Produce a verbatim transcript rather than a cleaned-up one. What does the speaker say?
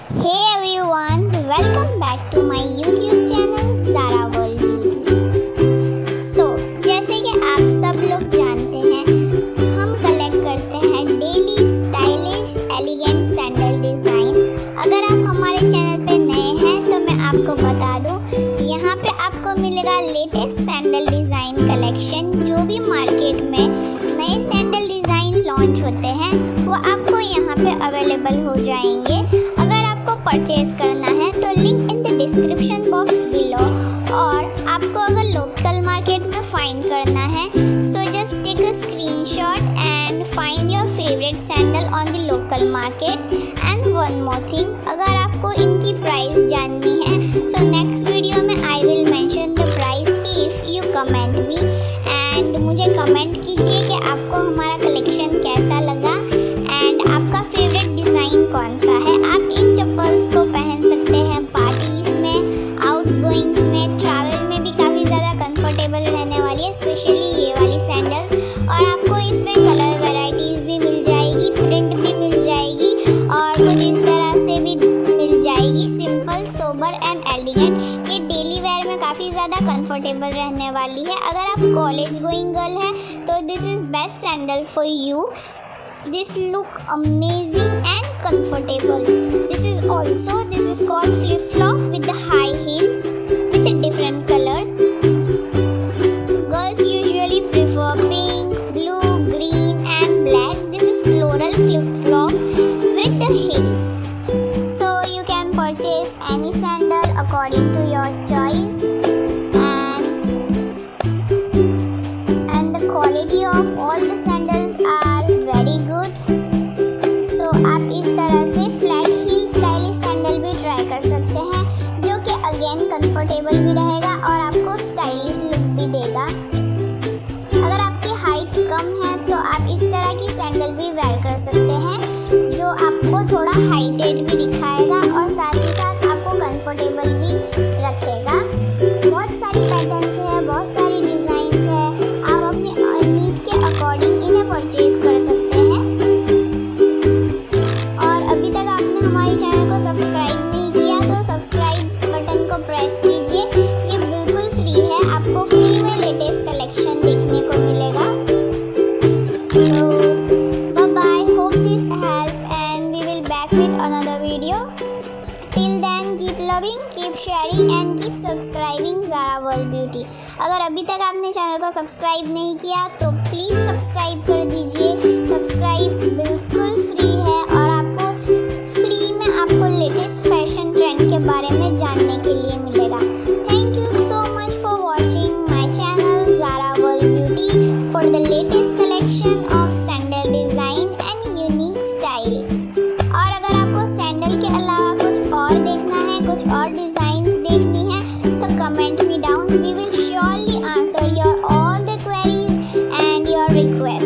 Hey everyone, welcome back to my YouTube channel Zara World Beauty. So, जैसे कि आप सब लोग जानते हैं, हम कलेक्ट करते हैं daily stylish elegant sandal design. अगर आप हमारे चैनल पे नए हैं तो मैं आपको बता दूं, यहाँ पे आपको मिलेगा लेटेस्ट सैंडल डिज़ाइन कलेक्शन। जो भी मार्केट में नए सैंडल डिज़ाइन लॉन्च होते हैं वो आपको यहाँ पे अवेलेबल हो जाएंगे। अगर आपको परचेज करना है तो link in the description box below. और आपको अगर लोकल मार्केट में फाइंड करना है so just take a screenshot and find your favourite sandal on the local market. And one more thing, अगर आपको इनकी प्राइस जाननी है सो नेक्स्ट वीडियो में I will mention the price if you comment me. And मुझे comment कीजिए कि आपको हमारा कलेक्शन कैसा लगा एंड आपका फेवरेट डिज़ाइन कौन सा है। आप इन चप्पल्स को पहन सकते हैं पार्टीज में, आउटगोइंग्स में, ट्रैवल में भी काफ़ी ज़्यादा कंफर्टेबल रहने वाली है, स्पेशली ये वाली सैंडल्स। और आपको इसमें कलर वैरायटीज़ भी मिल जाएगी, प्रिंट भी मिल जाएगी और कुछ इस तरह से भी मिल जाएगी, सिंपल, सोबर एंड एलिगेंट। ये डेली वेयर में काफ़ी ज़्यादा कंफर्टेबल रहने वाली है। अगर आप कॉलेज गोइंग गर्ल हैं तो this is best sandal for you. This look amazing and comfortable. This is also this is called flip flop with the high heels with the different colors. Girls usually prefer pink, blue, green and black. This is floral flip flop with the heels. So you can purchase any sandal according to your choice, and and the quality of all the sandals are very good. So आप इस तरह से flat heel stylish sandal भी try कर सकते हैं, जो कि अगेन कंफर्टेबल भी रहेगा और आपको स्टाइलिश लुक भी देगा। अगर आपकी हाइट कम है तो आप इस तरह की सैंडल भी वेयर कर सकते हैं, जो आपको थोड़ा हाइटेड भी दिखाएगा और साथ ही साथ आपको कंफर्टेबल भी रखेगा। बहुत सारी पैटर्न्स है, बहुत सारी डिज़ाइंस है, आप अपनी नीड के अकॉर्डिंग इन्हें परचेज कर सकते हैं। और अभी तक आपने हमारे चैनल को सब्सक्राइब नहीं किया तो सब्सक्राइब बटन को प्रेस कीजिए। ये बिल्कुल फ्री है, आपको फ्री में लेटेस्ट कलेक्शन देखने को मिलेगा। तो bye bye, hope this help and we will back with another video. Till then keep loving, keep sharing and keep subscribing Zara world beauty. अगर अभी तक आपने चैनल को सब्सक्राइब नहीं किया तो प्लीज़ सब्सक्राइब कर दीजिए। सब्सक्राइब बिल्कुल फ्री है और आपको फ्री में आपको लेटेस्ट फैशन ट्रेंड के बारे में जानने के लिए मिलेगा। Thank you so much for watching my channel Zara world beauty for the latest collection of sandal design and unique style. और अगर आपको सैंडल के अलावा कुछ और देखना है, कुछ और डिज़ाइंस देखनी है so comment me down, we will surely answer your all the queries and your request.